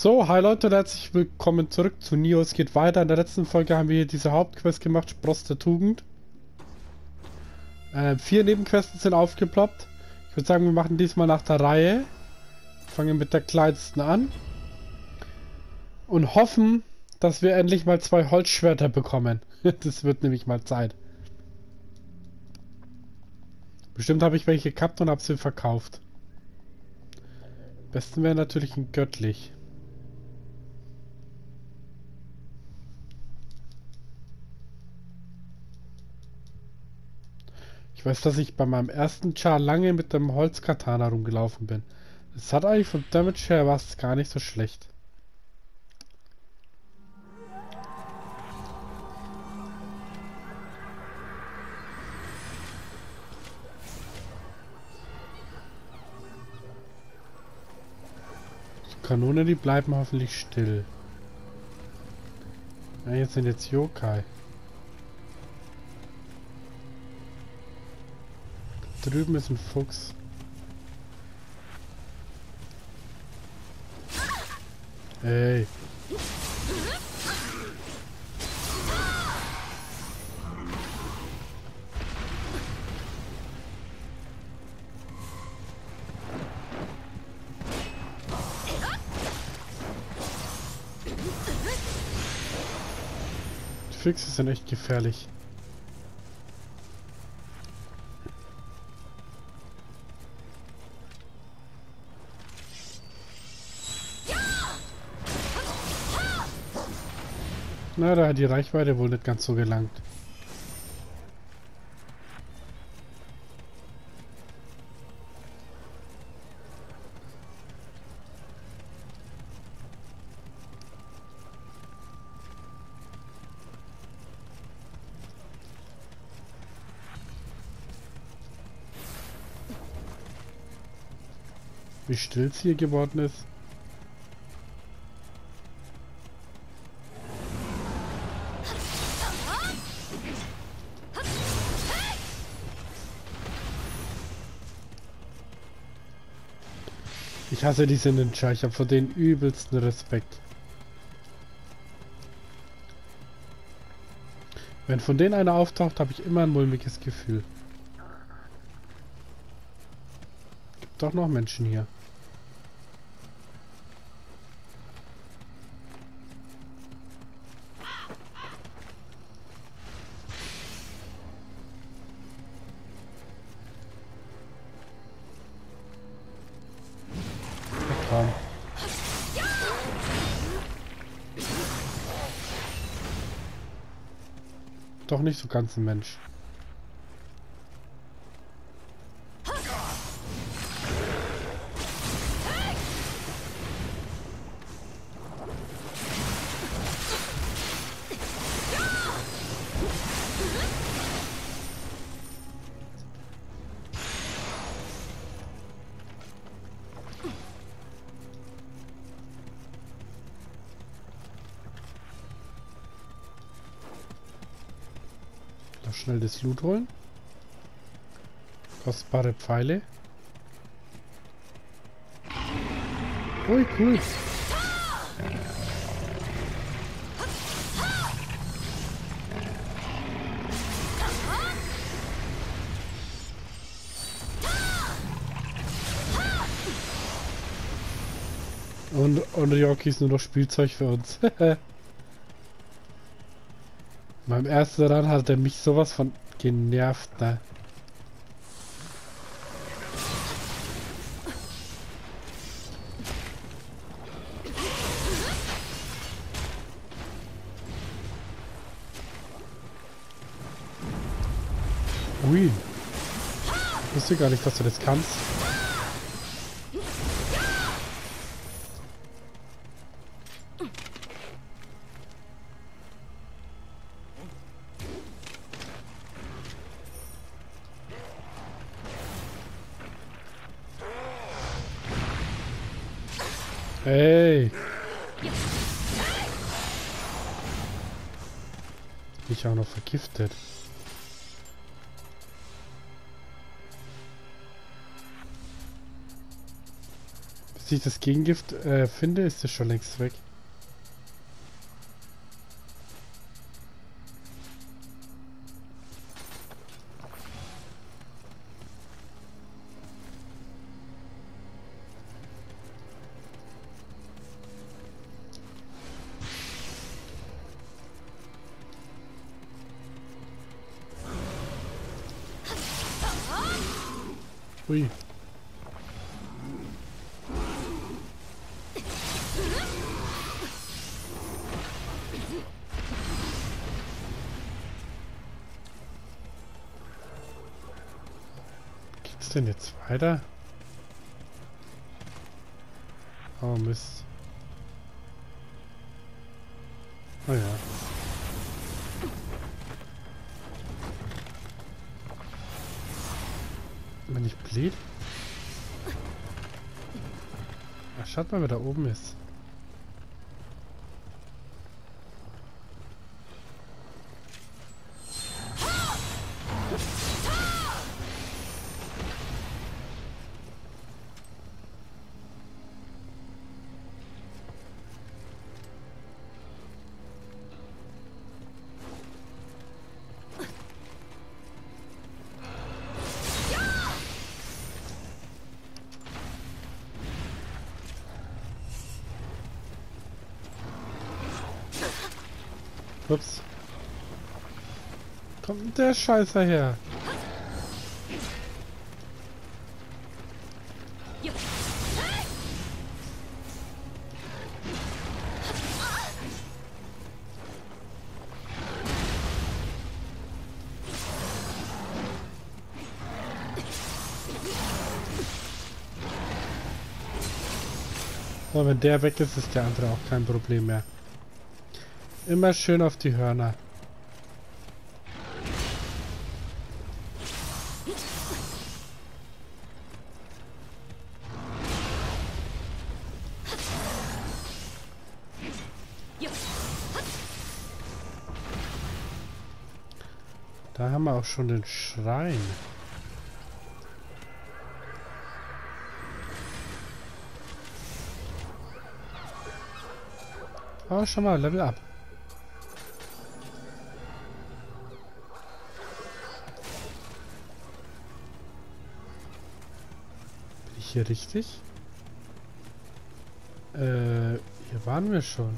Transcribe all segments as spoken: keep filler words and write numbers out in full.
So, hi Leute und herzlich willkommen zurück zu Nioh. Es geht weiter. In der letzten Folge haben wir hier diese Hauptquest gemacht, Spross der Tugend. Äh, vier Nebenquests sind aufgeploppt. Ich würde sagen, wir machen diesmal nach der Reihe. Fangen mit der kleinsten an. Und hoffen, dass wir endlich mal zwei Holzschwerter bekommen. Das wird nämlich mal Zeit. Bestimmt habe ich welche gehabt und habe sie verkauft. Am besten wäre natürlich ein göttlich. Ich weiß, dass ich bei meinem ersten Char lange mit dem Holzkatana rumgelaufen bin. Es hat eigentlich vom Damage her was gar nicht so schlecht. Die Kanone, die bleiben hoffentlich still. Ja, jetzt sind jetzt Yokai. Da drüben ist ein Fuchs. Ey. Die Füchse sind echt gefährlich. Na, da hat die Reichweite wohl nicht ganz so gelangt. Wie still es hier geworden ist. Ich hasse diese Ninja, ich habe vor denen übelsten Respekt. Wenn von denen einer auftaucht, habe ich immer ein mulmiges Gefühl. Gibt doch noch Menschen hier. Komm. Doch nicht so ganz ein Mensch. Schnell das Loot holen. Kostbare Pfeile. Ui, cool. Und, und Yoki ist nur noch Spielzeug für uns. Beim ersten Run hat er mich sowas von genervt, ne? Ui. Ich wusste gar nicht, dass du das kannst. Hey! Ich auch noch vergiftet. ich das Gegengift äh, finde, ist es schon längst weg. Ui. Geht's denn jetzt weiter? Oh Mist. Oh ja. Wenn ich blöd. Ach, schaut mal, wer da oben ist. Ups. Kommt der Scheißer her? So, wenn der weg ist, ist der andere auch kein Problem mehr. Immer schön auf die Hörner. Da haben wir auch schon den Schrein. Oh, schon mal, Level up. Bin ich hier richtig? Äh, hier waren wir schon.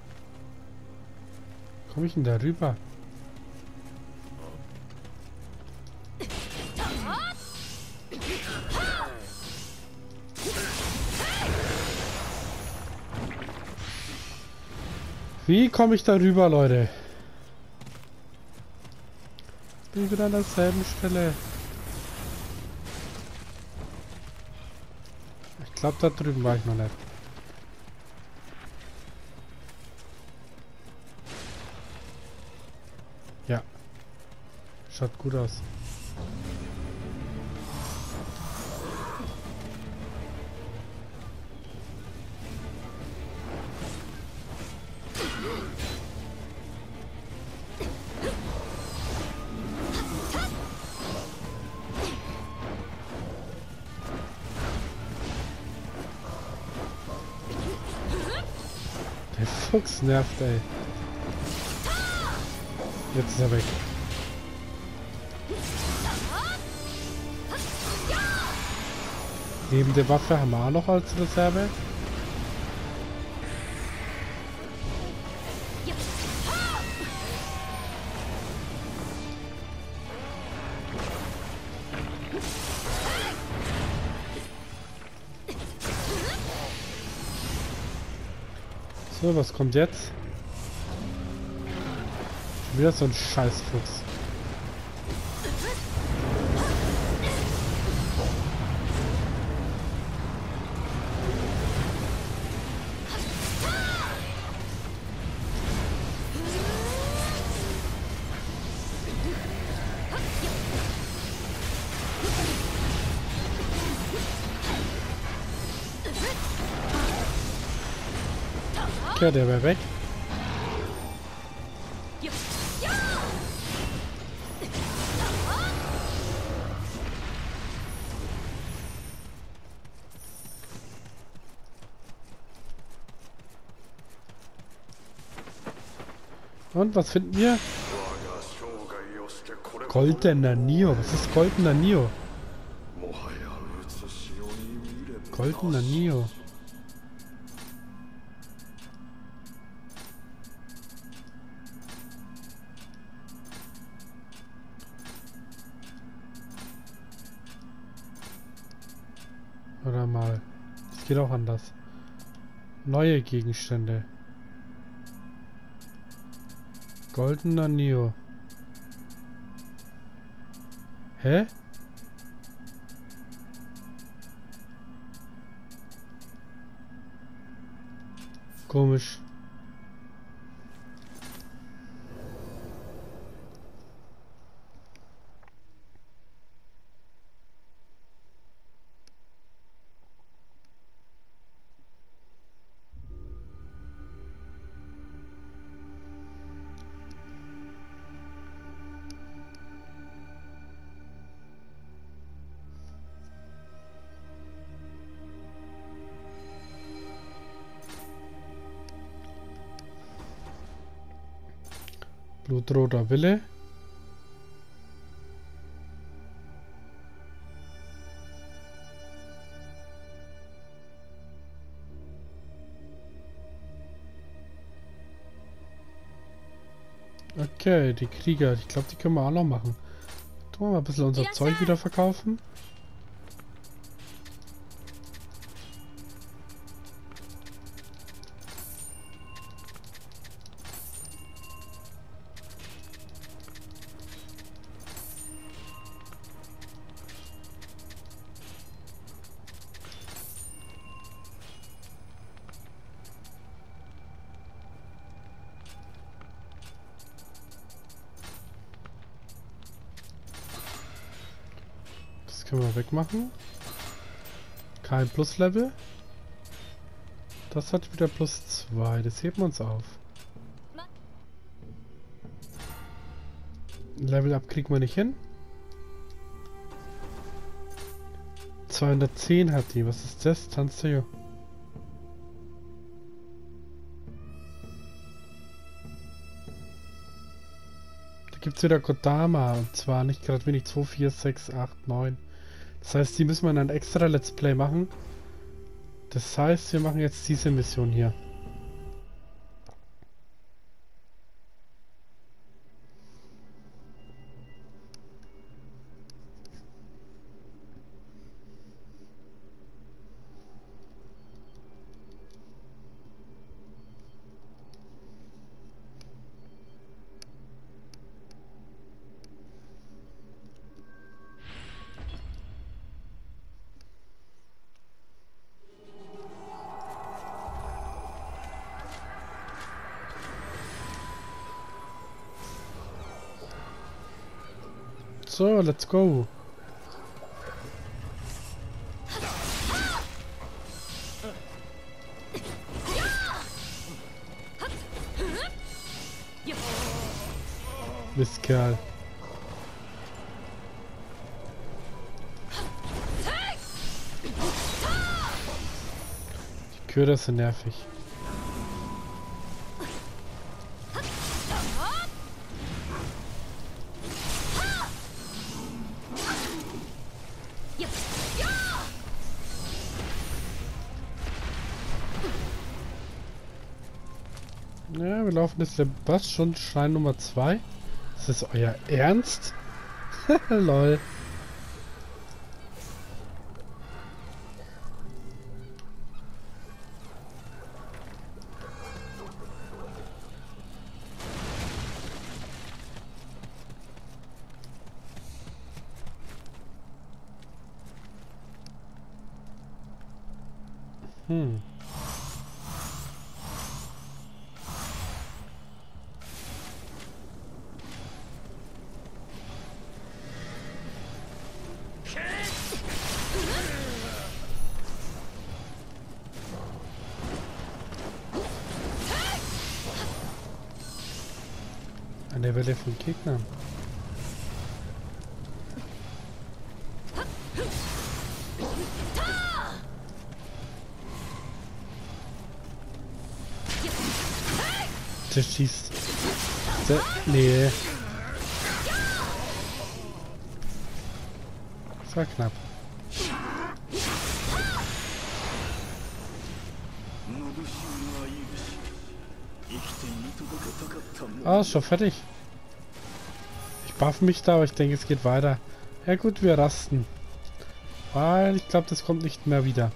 Komme ich denn da rüber? Wie komme ich da rüber, Leute? Bin wieder an derselben Stelle. Ich glaube, da drüben war ich noch nicht. Ja. Schaut gut aus. Der Fuchs nervt, ey. Jetzt ist er weg. Lebende Waffe haben wir auch noch als Reserve. So, was kommt jetzt? Schon wieder so ein Scheißfuchs. Okay, der wäre weg. Und was finden wir? Goldener Nio. Was ist goldener Nio? Goldener Nio. Oder mal. Das geht auch anders. Neue Gegenstände. Goldener Nio. Hä? Komisch. Blutroter Wille. Okay, die Krieger. Ich glaube, die können wir auch noch machen. Tun wir mal ein bisschen unser Zeug wieder verkaufen. Können wir wegmachen. Kein Plus-Level. Das hat wieder plus zwei. Das heben wir uns auf. Level Up kriegen wir nicht hin. zweihundertzehn hat die. Was ist das? Tanzio. Da gibt es wieder Kodama. Und zwar nicht gerade wenig. zwei, vier, sechs, acht, neun. Das heißt, die müssen wir in ein extra Let's Play machen. Das heißt, wir machen jetzt diese Mission hier. So, let's go. Mistkerl. Die Köder sind nervig. Ja, wir laufen jetzt was schon Schein Nummer zwei. Ist das euer Ernst? Lol. Hm. Eine Welle von Gegnern. Der schießt. Se nee. Das war knapp. Ah, ist schon fertig. Ich buff mich da, aber ich denke, es geht weiter. Ja gut, wir rasten. Weil ich glaube, das kommt nicht mehr wieder.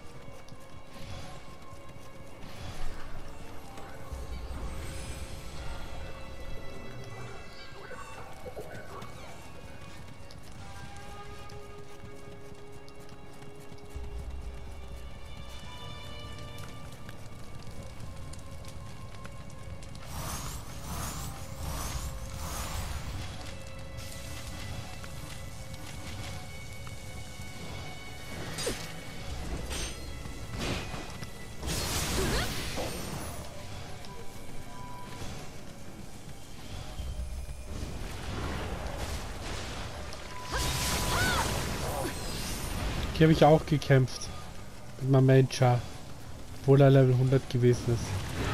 Hier habe ich auch gekämpft. Mit meinem Main-Char. Obwohl er Level hundert gewesen ist.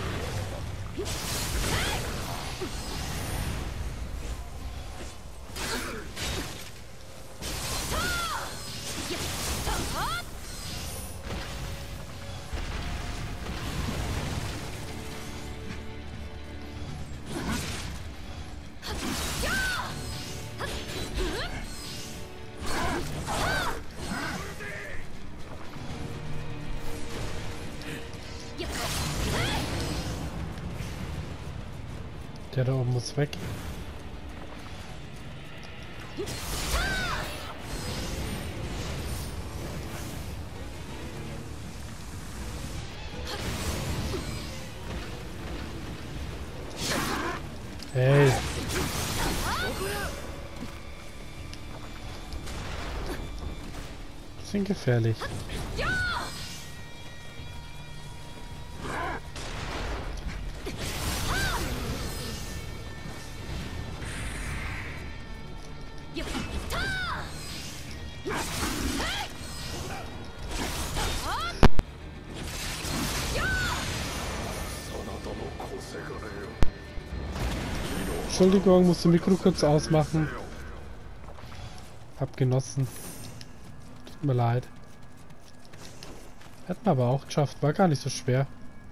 Der da oben muss weg. Hey. Bisschen gefährlich. Entschuldigung, musste Mikro kurz ausmachen. Hab genossen. Tut mir leid. Hätten wir aber auch geschafft, war gar nicht so schwer.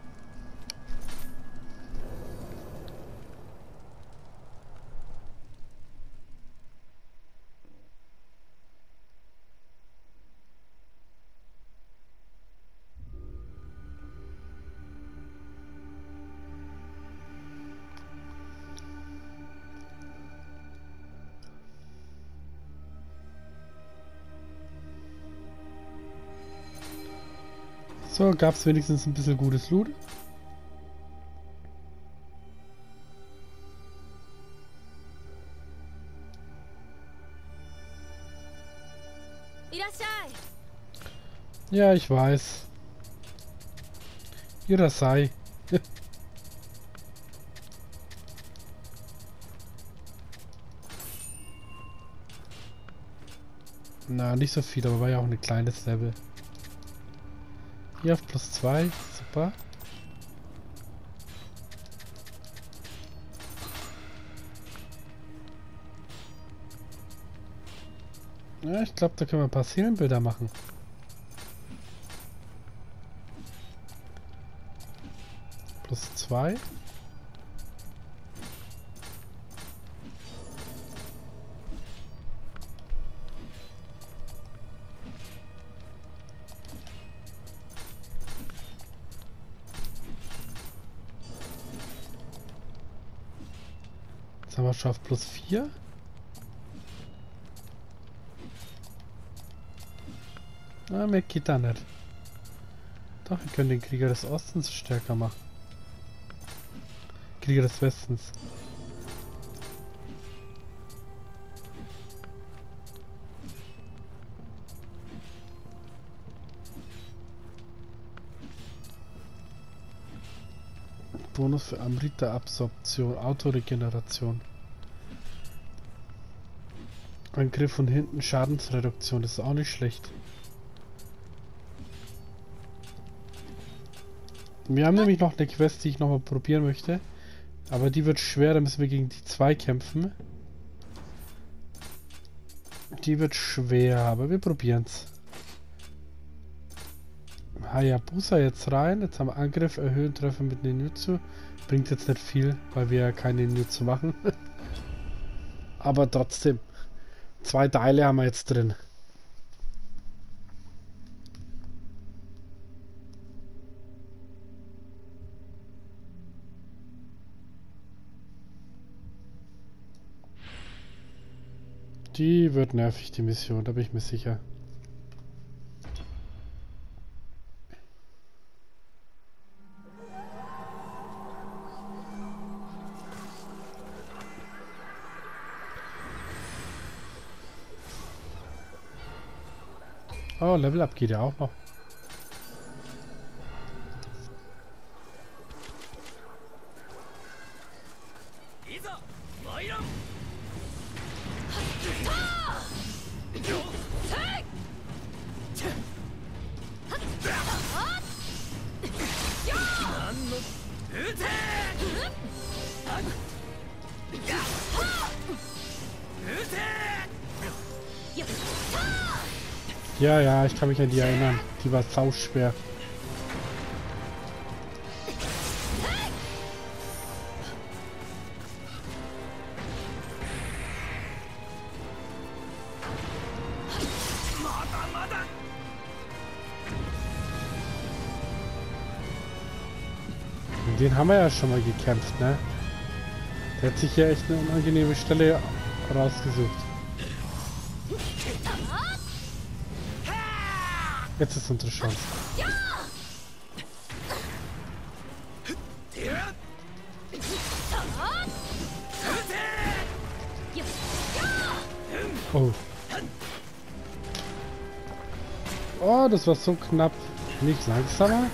So, gab es wenigstens ein bisschen gutes Loot. Ja, ich weiß. Jeder sei. Na, nicht so viel, aber war ja auch ein kleines Level. Hier auf plus zwei, super. Ja, ich glaube, da können wir ein paar Seelenbilder machen. Plus zwei. Jetzt haben wir schon auf plus vier. Ah, mehr geht da nicht. Doch, wir können den Krieger des Ostens stärker machen. Krieger des Westens. Bonus für Amrita-Absorption, Autoregeneration. Angriff von hinten, Schadensreduktion, das ist auch nicht schlecht. Wir haben nämlich noch eine Quest, die ich noch mal probieren möchte. Aber die wird schwer, da müssen wir gegen die zwei kämpfen. Die wird schwer, aber wir probieren's. Hayabusa jetzt rein. Jetzt haben wir Angriff, erhöhen, Treffer mit Ninjutsu. Bringt jetzt nicht viel, weil wir ja keine Ninjutsu machen. Aber trotzdem. Zwei Teile haben wir jetzt drin. Die wird nervig, die Mission, da bin ich mir sicher. Oh, Level Up geht ja auch noch. Ja, ja, ich kann mich an die erinnern. Die war sauschwer. Den haben wir ja schon mal gekämpft, ne? Der hat sich ja echt eine unangenehme Stelle rausgesucht. Jetzt ist unsere Chance. Oh. Oh, das war so knapp. Nicht langsamer?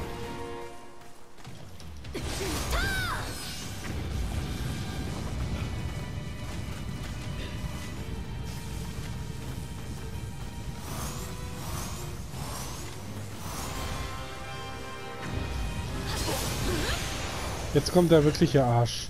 Jetzt kommt der wirkliche Arsch.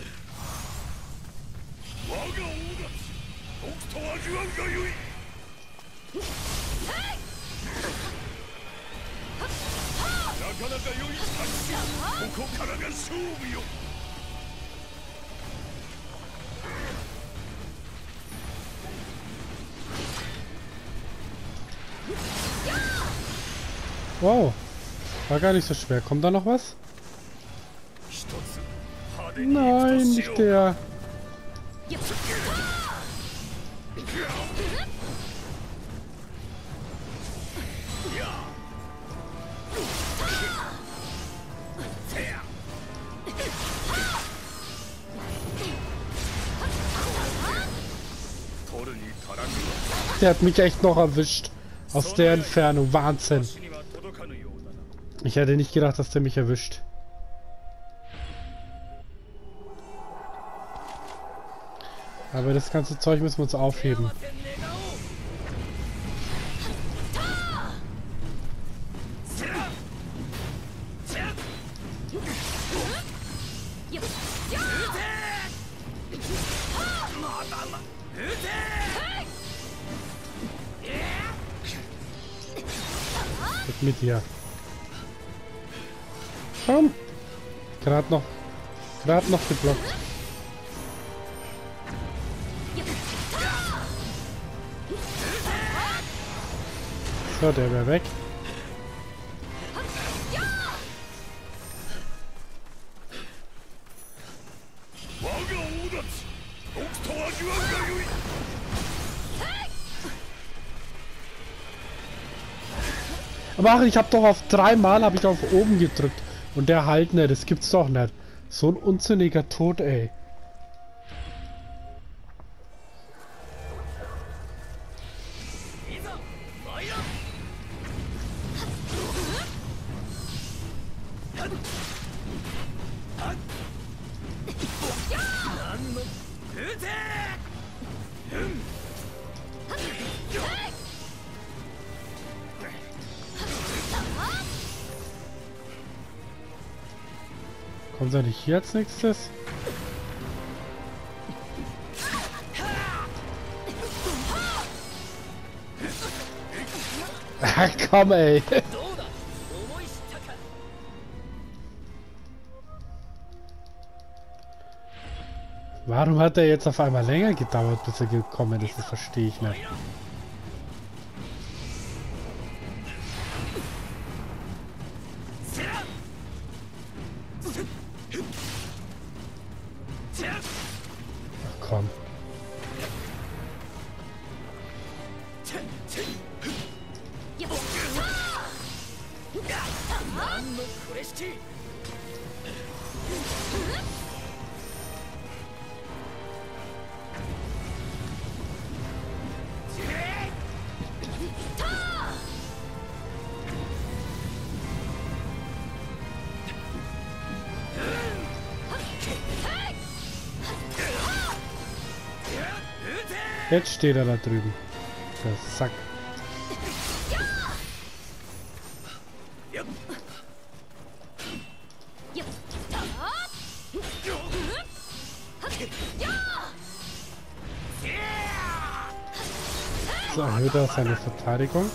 Wow, war gar nicht so schwer. Kommt da noch was? Nein, nicht der. Der hat mich echt noch erwischt. Aus der Entfernung. Wahnsinn. Ich hätte nicht gedacht, dass der mich erwischt. Aber das ganze Zeug müssen wir uns aufheben. Mit dir. Komm! Gerade noch. Gerade noch geblockt. So, der wäre weg. Aber ach, ich habe doch auf dreimal habe ich auf oben gedrückt und der halt nicht. Das gibt's doch nicht. So ein unsinniger Tod, ey. Kommt er nicht hier als nächstes? Ach komm, ey. Warum hat er jetzt auf einmal länger gedauert, bis er gekommen ist? Das verstehe ich nicht. Ach komm. Jetzt steht er da drüben. Der Sack. So erhöht er seine Verteidigung.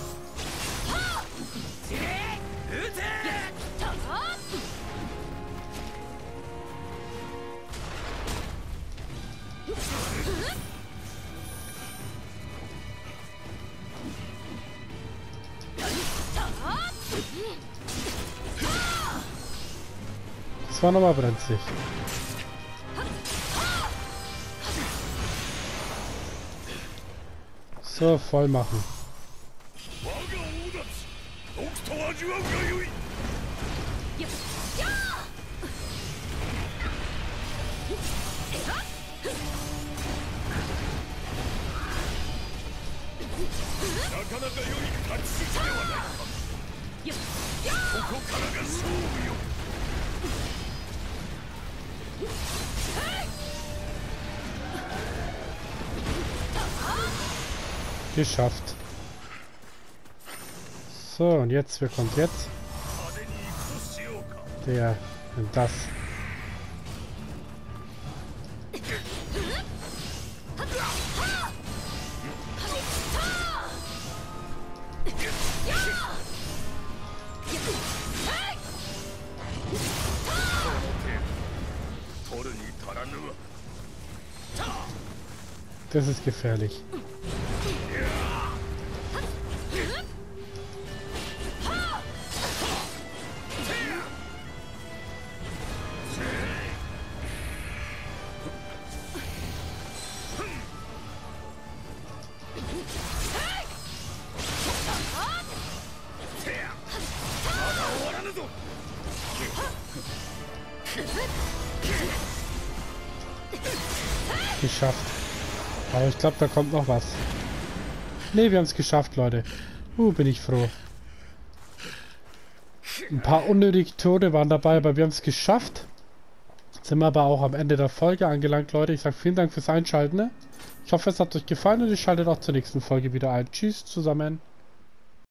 Das war nochmal brenzlig. So, voll machen. Geschafft. So, und jetzt, wer kommt jetzt? Der und das. Das ist gefährlich. Geschafft. Aber ich glaube, da kommt noch was. Ne, wir haben es geschafft, Leute. Uh, bin ich froh. Ein paar unnötige Tode waren dabei, aber wir haben es geschafft. Jetzt sind wir aber auch am Ende der Folge angelangt, Leute. Ich sage vielen Dank fürs Einschalten. Ne? Ich hoffe, es hat euch gefallen und ihr schaltet auch zur nächsten Folge wieder ein. Tschüss zusammen.